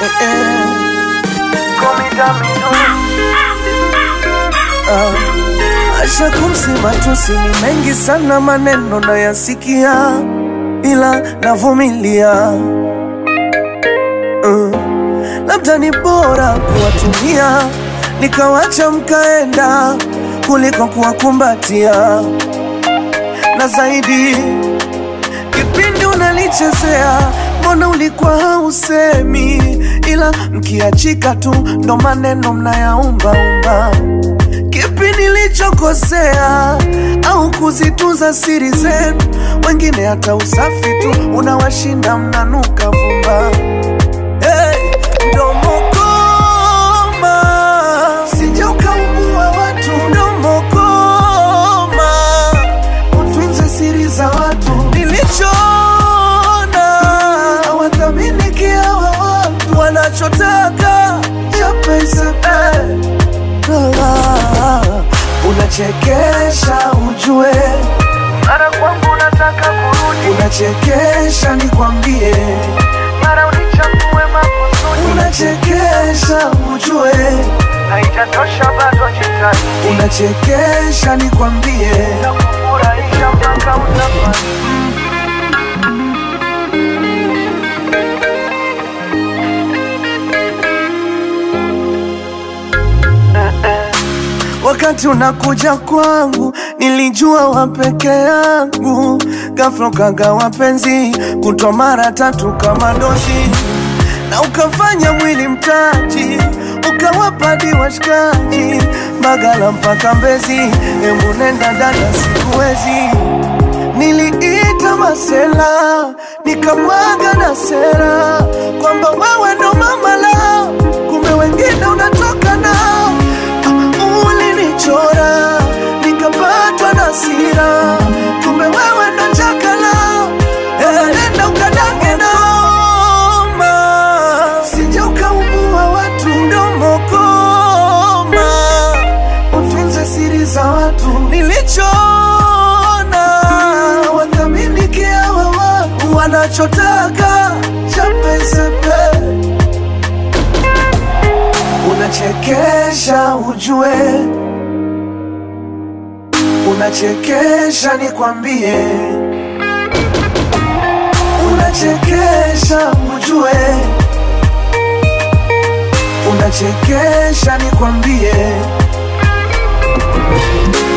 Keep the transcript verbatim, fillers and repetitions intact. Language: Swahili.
eh. uh, Asha kumsima tusi ni mengi sana, maneno na yasikia, ila navumilia. uh, Labda ni bora kuwatumia nikawacha mkaenda kuliko kuwakumbatia. Na zaidi kipindi unalichezea, mbona ulikuwa hausemi, ila mkiachika tu ndo maneno mnayaumba umba. Kipi nilichokosea au kuzitunza siri zenu? Wengine hata usafi tu unawashinda, mnanuka vumba. Hey, mdomo koma, sije ukaumua watu. Mdomo koma, utunze siri za watu. Nilichoona hawathamini kiawa watu, wanachotaka chapa isape. Unachekesha ujue, mara kwangu unataka kurudi. Unachekesha nikwambie, mara unichafue makusudi. Unachekesha ujue, haijatosha bado jitahidi. Unachekesha nikwambie, nakufurahisha mpaka utafani. Wakati unakuja kwangu nilijua wapeke yangu, ghafla ukaga wapenzi kutwa mara tatu kama dozi, na ukafanya mwili mtaji, ukawapadi washikaji Mbagala mpaka Mbezi. Hebu nenda dada, sikuwezi. Niliita masela nikamwaga na sera kwamba wewe ndo mama lao, kumbe wengine unatoka nao. Ulinichora nikapatwa na hasira, kumbe wewe ndo chaka lao. Nenda ukadange noma, sije ukaumua watu. Mdomo koma, utunze siri za watu. Nilichoona wathamini kiawa watu, wanachotaka chape sepe. Unachekesha ujue, unachekesha nikwambie. Unachekesha ujue, unachekesha nikwambie.